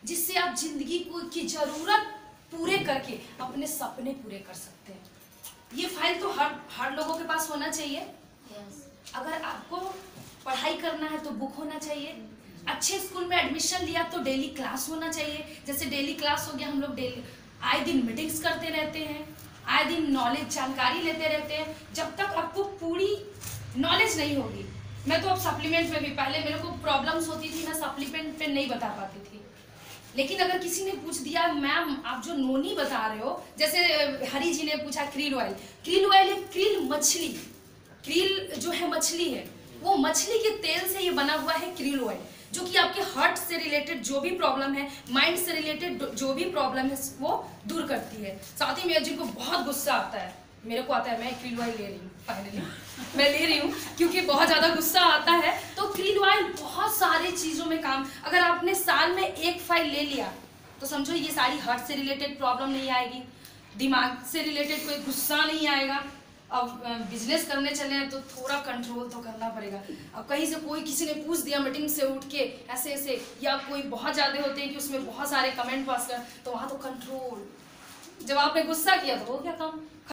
जिससे आप जिंदगी की जरूरत पूरे करके अपने सपने पूरे कर सकते हैं। ये फाइल तो हर लोगों के पास होना चाहिए। अगर आपको पढ़ाई करना है तो बुक होना चाहिए। अच्छे स्कूल में एडमिशन लिया तो डेली क्लास होना चाहिए। जैसे डेली क्लास हो गया, हम लोग डेली आए दिन मीटिंग्स करते रहते हैं, आए दिन नॉलेज जानकारी लेते रहते हैं। जब तक आपको पूरी नॉलेज नहीं होगी, मैं तो अब सप्लीमेंट में भी, पहले मेरे को प्रॉब्लम्स होती थी, मैं सप्लीमेंट पे नहीं बता पाती थी। लेकिन अगर किसी ने पूछ दिया मैम आप जो नोनी बता रहे हो, जैसे हरी जी ने पूछा क्रील ऑयल, क्रील ऑयल है क्रील मछली, क्रील जो है मछली है, वो मछली के तेल से ये बना हुआ है क्रील ऑयल, जो कि आपके हार्ट से रिलेटेड जो भी प्रॉब्लम है, माइंड से रिलेटेड जो भी प्रॉब्लम है वो दूर करती है। साथ ही में जिनको बहुत गुस्सा आता है, मेरे को आता है, मैं क्रील ऑयल ले रही हूँ, फाइनली मैं ले रही हूँ क्योंकि बहुत ज़्यादा गुस्सा आता है। तो क्रील ऑयल बहुत सारी चीज़ों में काम, अगर आपने साल में एक फाइल ले लिया तो समझो ये सारी हार्ट से रिलेटेड प्रॉब्लम नहीं आएगी, दिमाग से रिलेटेड कोई गुस्सा नहीं आएगा। अब बिजनेस करने चले हैं तो थोड़ा कंट्रोल तो करना पड़ेगा। अब कहीं से कोई किसी ने पूछ दिया मीटिंग से उठ के ऐसे ऐसे, या कोई बहुत ज़्यादा होते हैं कि उसमें बहुत सारे कमेंट पास कर, तो वहाँ तो कंट्रोल, जब आपने गुस्सा किया तो हो गया काम।